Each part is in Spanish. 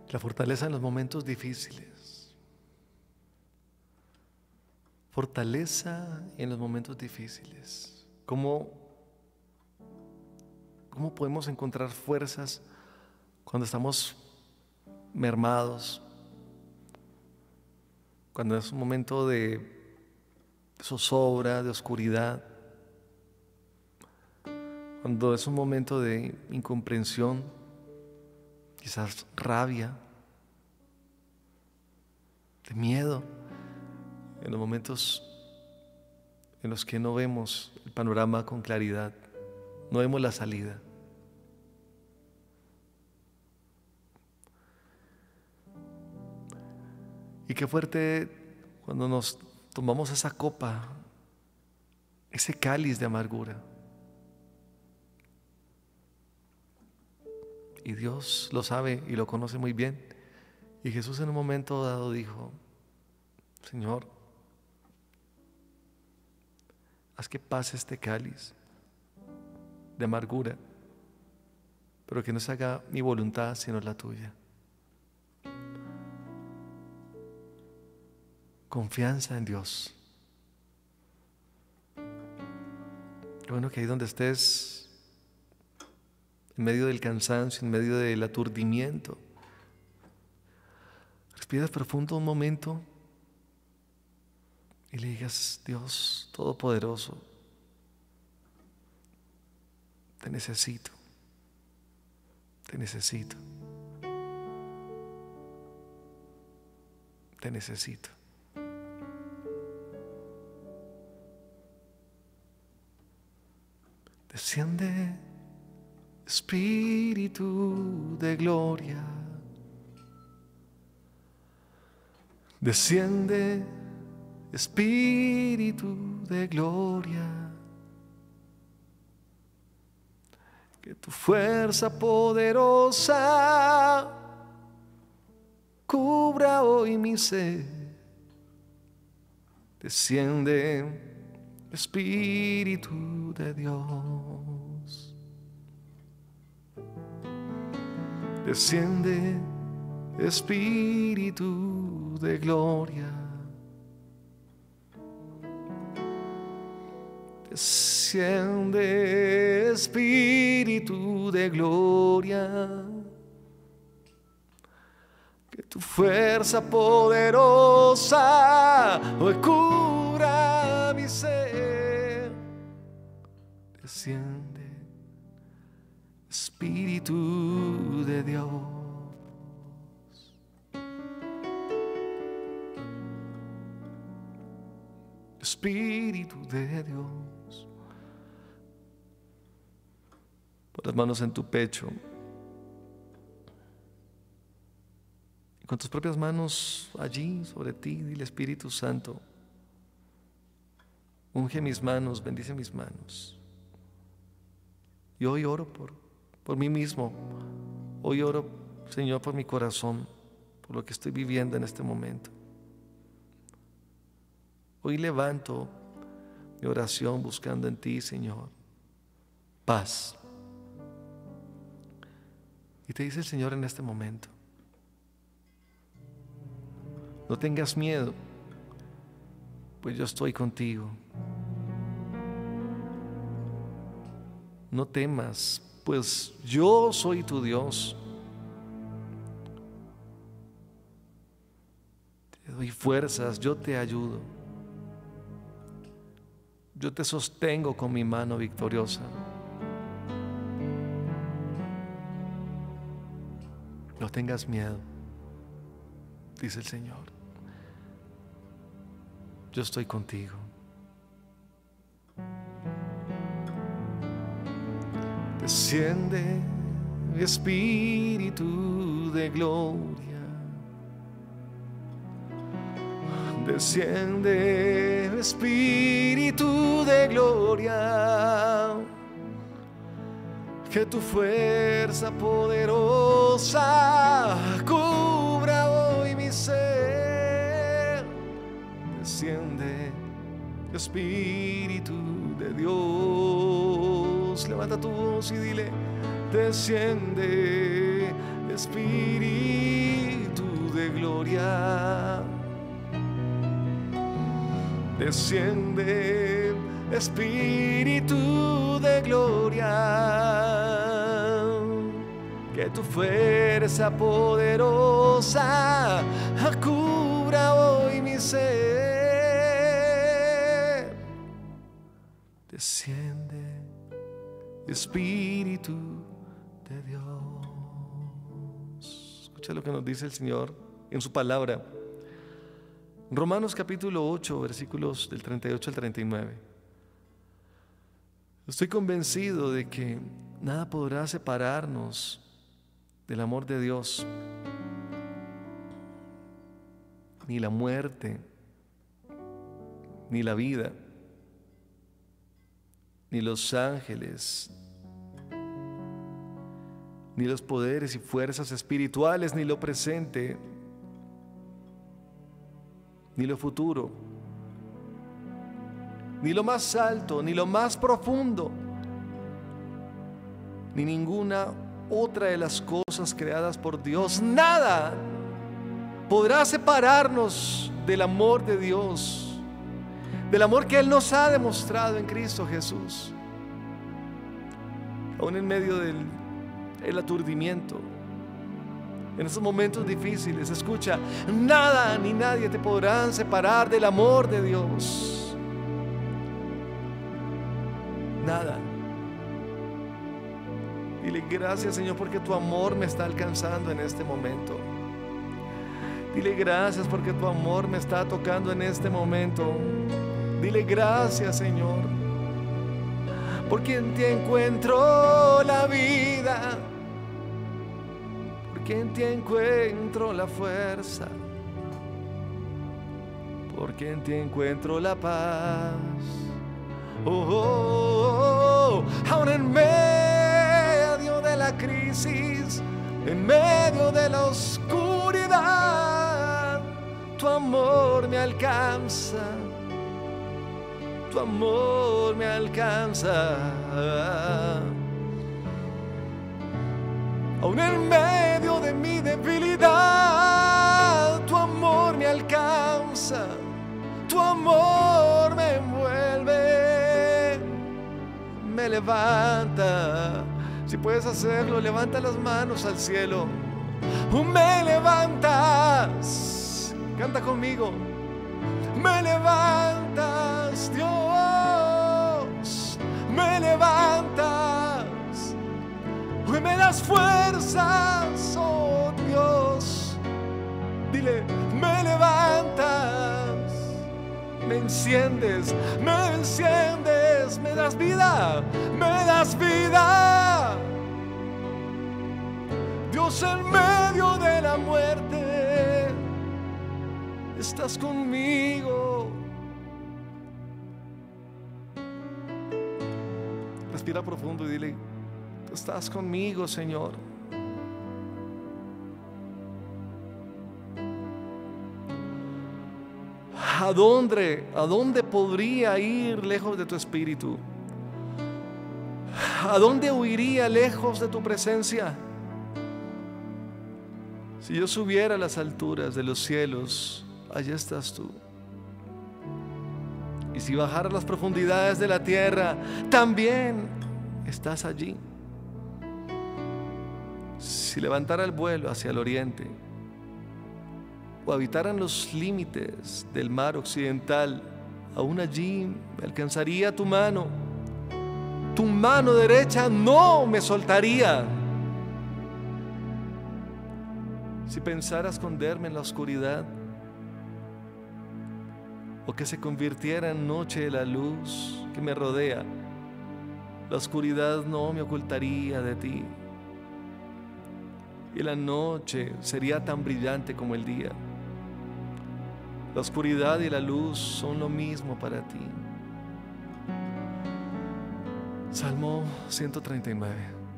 La fortaleza en los momentos difíciles. Fortaleza en los momentos difíciles. ¿Cómo podemos encontrar fuerzas cuando estamos mermados? Cuando es un momento de zozobra, de oscuridad. Cuando es un momento de incomprensión, quizás rabia, de miedo, en los momentos en los que no vemos el panorama con claridad, no vemos la salida. Y qué fuerte cuando nos tomamos esa copa, ese cáliz de amargura. Y Dios lo sabe y lo conoce muy bien. Y Jesús en un momento dado dijo: Señor, haz que pase este cáliz de amargura, pero que no se haga mi voluntad sino la tuya. Confianza en Dios. Qué bueno que ahí donde estés, en medio del cansancio, en medio del aturdimiento, respiras profundo un momento y le digas: Dios Todopoderoso, te necesito, te necesito, te necesito. Desciende, Espíritu de gloria. Desciende, Espíritu de gloria. Que tu fuerza poderosa cubra hoy mi ser. Desciende, Espíritu de Dios. Desciende, Espíritu de gloria. Desciende, Espíritu de gloria. Que tu fuerza poderosa hoy cubra mi ser. Desciende, Espíritu de Dios. Espíritu de Dios. Pon las manos en tu pecho. Y con tus propias manos allí sobre ti, dile: Espíritu Santo, unge mis manos, bendice mis manos. Y hoy oro por mí mismo. Hoy oro, Señor, por mi corazón, por lo que estoy viviendo en este momento. Hoy levanto mi oración buscando en ti, Señor, paz. Y te dice el Señor en este momento: no tengas miedo, pues yo estoy contigo. No temas, pues yo soy tu Dios. Te doy fuerzas, yo te ayudo. Yo te sostengo con mi mano victoriosa. No tengas miedo, dice el Señor. Yo estoy contigo. Desciende, Espíritu de gloria. Desciende, Espíritu de gloria. Que tu fuerza poderosa cubra hoy mi ser. Desciende, Espíritu de Dios. Levanta tu voz y dile: desciende, Espíritu de gloria. Desciende, Espíritu de gloria, que tu fuerza poderosa cubra hoy mi ser. Desciende, Espíritu de Dios. Escucha lo que nos dice el Señor en su palabra. Romanos capítulo 8, versículos del 38 al 39. Estoy convencido de que nada podrá separarnos del amor de Dios, ni la muerte, ni la vida, ni los ángeles, ni los poderes y fuerzas espirituales, ni lo presente, ni lo futuro, ni lo más alto, ni lo más profundo, ni ninguna otra de las cosas creadas por Dios. Nada podrá separarnos del amor de Dios, del amor que Él nos ha demostrado en Cristo Jesús. Aún en medio del aturdimiento, en esos momentos difíciles, escucha, nada ni nadie te podrán separar del amor de Dios. Nada. Dile gracias, Señor, porque tu amor me está alcanzando en este momento. Dile gracias porque tu amor me está tocando en este momento. Dile gracias, Señor, porque en ti encuentro la vida, porque en ti encuentro la fuerza, porque en ti encuentro la paz. Aún en medio de la crisis, en medio de la oscuridad, tu amor me alcanza, tu amor me alcanza. Aún en medio de mi debilidad, tu amor me alcanza, tu amor me envuelve, me levanta. Si puedes hacerlo, levanta las manos al cielo. Me levantas, canta conmigo. Me levantas, Dios, me levantas. Hoy me das fuerzas, oh Dios. Dile, me levantas, me enciendes, me das vida, me das vida. Dios, en medio de la muerte, estás conmigo. Respira profundo y dile, tú estás conmigo, Señor. ¿A dónde podría ir lejos de tu espíritu? ¿A dónde huiría lejos de tu presencia? Si yo subiera a las alturas de los cielos, allá estás tú. Y si bajara a las profundidades de la tierra, también estás allí. Si levantara el vuelo hacia el oriente, o habitaran los límites del mar occidental, aún allí me alcanzaría tu mano derecha no me soltaría. Si pensara esconderme en la oscuridad, o que se convirtiera en noche la luz que me rodea, la oscuridad no me ocultaría de ti, y la noche sería tan brillante como el día. La oscuridad y la luz son lo mismo para ti. Salmo 139.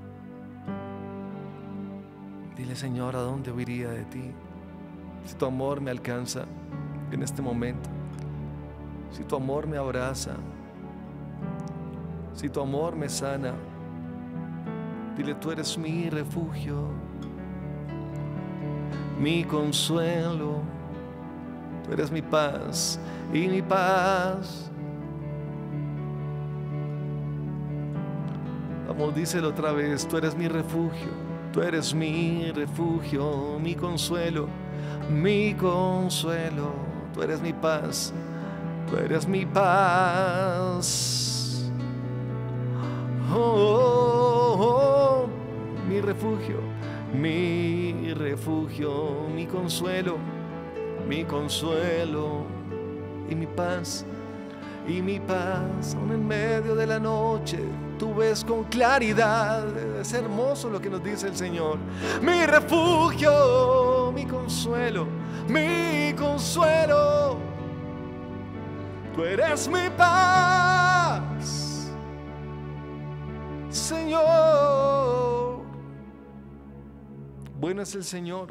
Dile, Señor, ¿a dónde huiría de ti? Si tu amor me alcanza en este momento, si tu amor me abraza, si tu amor me sana, dile, tú eres mi refugio, mi consuelo. Tú eres mi paz y mi paz. Vamos, díselo otra vez. Tú eres mi refugio, tú eres mi refugio, mi consuelo, mi consuelo. Tú eres mi paz, tú eres mi paz. Oh, oh, oh, mi refugio, mi refugio, mi consuelo y mi paz. Y mi paz, aún en medio de la noche, tú ves con claridad. Es hermoso lo que nos dice el Señor. Mi refugio, mi consuelo, mi consuelo. Tú eres mi paz, Señor. Bueno es el Señor.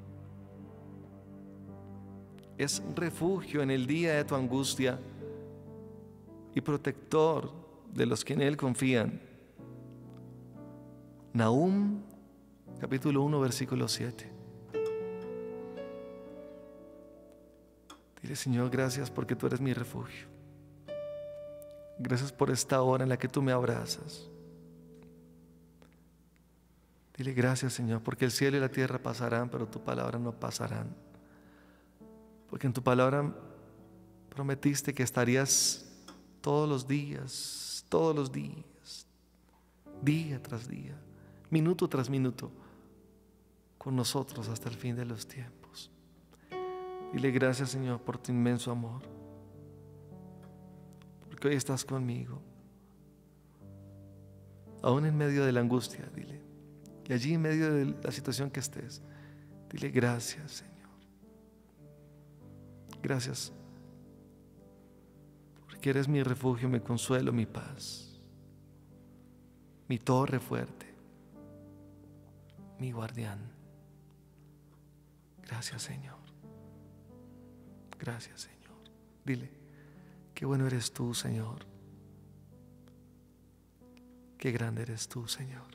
Es refugio en el día de tu angustia y protector de los que en Él confían. Nahum, capítulo 1, versículo 7. Dile: Señor, gracias porque tú eres mi refugio. Gracias por esta hora en la que tú me abrazas. Dile: gracias, Señor, porque el cielo y la tierra pasarán, pero tu palabra no pasarán. Porque en tu palabra prometiste que estarías todos los días, día tras día, minuto tras minuto, con nosotros hasta el fin de los tiempos. Dile: gracias, Señor, por tu inmenso amor, porque hoy estás conmigo, aún en medio de la angustia. Dile, y allí en medio de la situación que estés, dile: gracias, Señor. Gracias, porque eres mi refugio, mi consuelo, mi paz, mi torre fuerte, mi guardián. Gracias, Señor. Gracias, Señor. Dile: qué bueno eres tú, Señor. Qué grande eres tú, Señor.